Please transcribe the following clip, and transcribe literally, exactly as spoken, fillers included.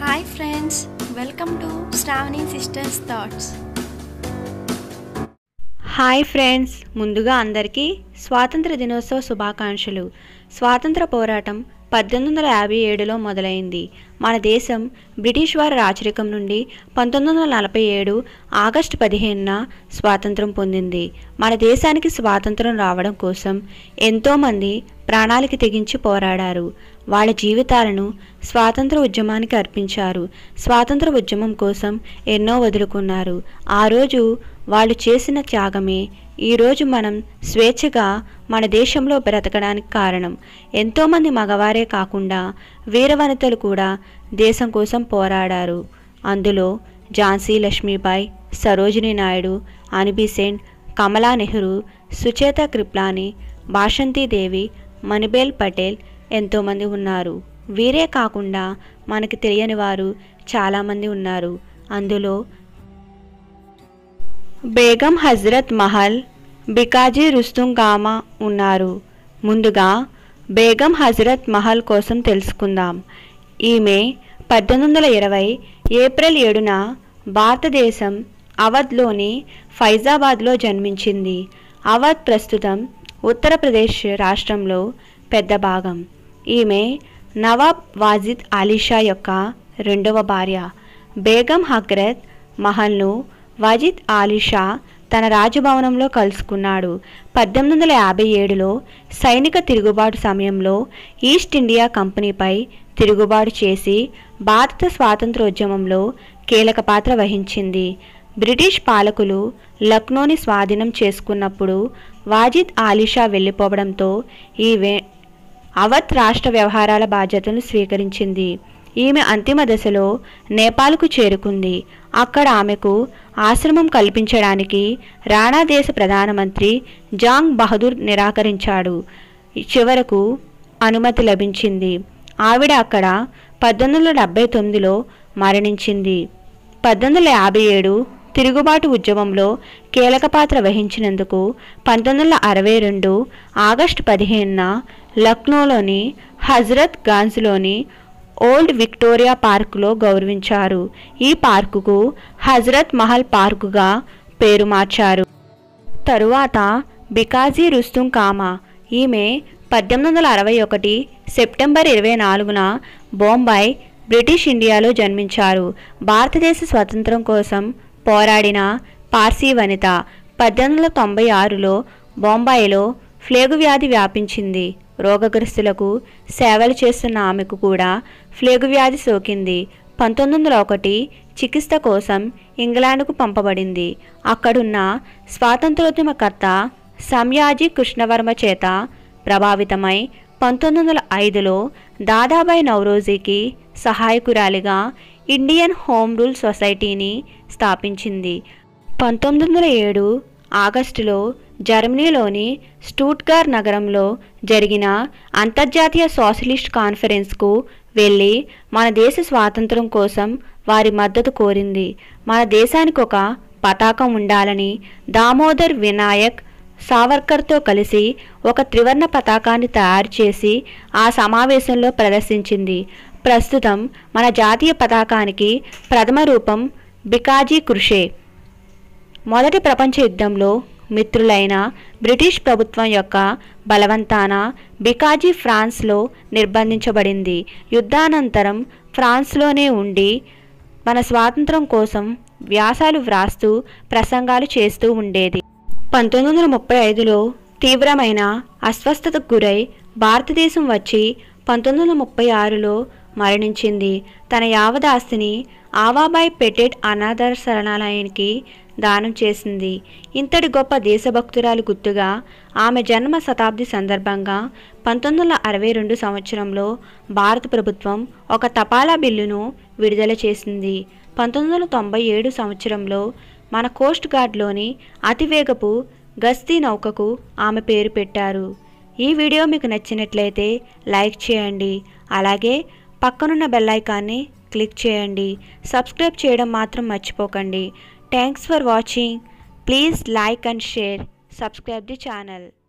Hi friends, welcome to Sravani sisters thoughts. Hi friends, ముందుగా అందరికీ స్వాతంత్ర దినోత్సవ శుభాకాంక్షలు. స్వాతంత్ర పోరాటం పద్దెనిమిది వందల యాభై ఏడులో మొదలైంది. మన దేశం బ్రిటిష్ వారి రాచరికం నుండి పంతొమ్మిది వందల నలభై ఏడు ఆగస్టు పదిహేనున స్వాతంత్రం పొందింది. మన దేశానికి స్వాతంత్రం రావడం కోసం ఎంతోమంది ప్రాణాలకి తెగించి పోరాడారు. వాళ్ళ జీవితాలను స్వాతంత్ర ఉద్యమానికి అర్పించారు. స్వాతంత్ర ఉద్యమం కోసం ఎన్నో వదులుకున్నారు. ఆ రోజు వాళ్ళు చేసిన త్యాగమే ఈరోజు మనం స్వేచ్ఛగా మన దేశంలో బ్రతకడానికి కారణం. ఎంతోమంది మగవారే కాకుండా వీరవనితలు కూడా దేశం కోసం పోరాడారు. అందులో ఝాన్సీ లక్ష్మీబాయి, సరోజినీ నాయుడు, అని బెసెంట్, కమలా నెహ్రూ, సుచేత కృప్లాని, భాషంతి దేవి, మణిబేల్ పటేల్ ఎంతోమంది ఉన్నారు. వీరే కాకుండా మనకి తెలియని వారు చాలామంది ఉన్నారు. అందులో బేగం హజరత్ మహల్, బికాజీ రుస్తుం ఖామా ఉన్నారు. ముందుగా బేగం హజరత్ మహల్ కోసం తెలుసుకుందాం. ఈమె పద్దెనిమిది వందల ఇరవై ఏప్రిల్ ఏడున భారతదేశం అవధ్లోని ఫైజాబాద్లో జన్మించింది. అవధ్ ప్రస్తుతం ఉత్తరప్రదేశ్ రాష్ట్రంలో పెద్ద భాగం. ఈమె నవాబ్ వాజిద్ అలీషా యొక్క రెండవ భార్య. బేగం హజరత్ మహల్ను వాజిద్ అలీషా తన రాజభవనంలో కలుసుకున్నాడు. పద్దెనిమిది వందల యాభై ఏడులో సైనిక తిరుగుబాటు సమయంలో ఈస్ట్ ఇండియా కంపెనీపై తిరుగుబాటు చేసి భారత స్వాతంత్రోద్యమంలో కీలక పాత్ర వహించింది. బ్రిటిష్ పాలకులు లక్నోని స్వాధీనం చేసుకున్నప్పుడు వాజిద్ అలీషా వెళ్ళిపోవడంతో ఈమె అవధ్ రాష్ట్ర వ్యవహారాల బాధ్యతను స్వీకరించింది. ఈమె అంతిమ దశలో నేపాల్కు చేరుకుంది. అక్కడ ఆమెకు ఆశ్రమం కల్పించడానికి రాణా దేశ ప్రధానమంత్రి జాంగ్ బహదూర్ నిరాకరించాడు. చివరకు అనుమతి లభించింది. ఆవిడ అక్కడ పద్దెనిమిది వందల డెబ్బై తొమ్మిదిలో మరణించింది. పద్దెనిమిది వందల యాభై ఏడు తిరుగుబాటు ఉద్యమంలో కీలక పాత్ర వహించినందుకు పంతొమ్మిది వందల అరవై రెండు ఆగస్టు పదిహేనున లక్నోలోని హజరత్ గంజ్లోని ఓల్డ్ విక్టోరియా పార్కులో గౌరవించారు. ఈ పార్కుకు హజరత్ మహల్ పార్కుగా పేరు మార్చారు. తరువాత బికాజీ రుస్తుం ఖామా. ఈమె పద్దెనిమిది వందల అరవై ఒకటి సెప్టెంబర్ ఇరవై నాలుగున బొంబాయి, బ్రిటిష్ ఇండియాలో జన్మించారు. భారతదేశ స్వతంత్రం కోసం పోరాడిన పార్సీ వనిత. పద్దెనిమిది వందల తొంభై ఆరులో బొంబాయిలో ప్లేగు వ్యాధి వ్యాపించింది. రోగగ్రస్తులకు సేవలు చేస్తున్న ఆమెకు కూడా ప్లేగు వ్యాధి సోకింది. పంతొమ్మిది వందల ఒకటి చికిత్స కోసం ఇంగ్లాండ్కు పంపబడింది. అక్కడున్న స్వాతంత్రోద్యమకర్త సంయాజీ కృష్ణవర్మ చేత ప్రభావితమై పంతొమ్మిది వందల ఐదులో దాదాబాయి నౌరోజీకి సహాయకురాలిగా ఇండియన్ హోమ్ రూల్ సొసైటీని స్థాపించింది. పంతొమ్మిది వందల ఏడు ఆగస్టులో జర్మనీలోని స్టూట్గార్ నగరంలో జరిగిన అంతర్జాతీయ సోషలిస్ట్ కాన్ఫరెన్స్కు వెళ్ళి మన దేశ స్వాతంత్రం కోసం వారి మద్దతు కోరింది. మన దేశానికి ఒక పతాకం ఉండాలని దామోదర్ వినాయక్ సావర్కర్తో కలిసి ఒక త్రివర్ణ పతాకాన్ని తయారు చేసి ఆ సమావేశంలో ప్రదర్శించింది. ప్రస్తుతం మన జాతీయ పతాకానికి ప్రథమ రూపం బికాజీ కృషే. మొదటి ప్రపంచ యుద్ధంలో మిత్రులైన బ్రిటిష్ ప్రభుత్వం యొక్క బలవంతాన బికాజీ ఫ్రాన్స్లో నిర్బంధించబడింది. యుద్ధానంతరం ఫ్రాన్స్లోనే ఉండి మన స్వాతంత్రం కోసం వ్యాసాలు వ్రాస్తూ ప్రసంగాలు చేస్తూ ఉండేది. పంతొమ్మిది వందల ముప్పై ఐదులో తీవ్రమైన అస్వస్థతకు గురై భారతదేశం వచ్చి పంతొమ్మిది వందల ముప్పై ఆరులో మరణించింది. తన యావదాస్తిని ఆవాబాయి పెటెట్ అనాథ శరణాలయానికి దానం చేసింది. ఇంతటి గొప్ప దేశభక్తురాలు గుర్తుగా ఆమె జన్మ శతాబ్ది సందర్భంగా పంతొమ్మిది వందల అరవై రెండు సంవత్సరంలో భారత ప్రభుత్వం ఒక తపాలా బిల్లును విడుదల చేసింది. పంతొమ్మిది వందల తొంభై ఏడు సంవత్సరంలో మన కోస్ట్ గార్డ్లోని అతివేగపు గస్తీ నౌకకు ఆమె పేరు పెట్టారు. ఈ వీడియో మీకు నచ్చినట్లయితే లైక్ చేయండి. అలాగే పక్కనున్న బెల్ ఐకాన్ని క్లిక్ చేయండి. సబ్స్క్రైబ్ చేయడం మాత్రం మర్చిపోకండి. Thanks for watching. Please like and share. Subscribe the channel.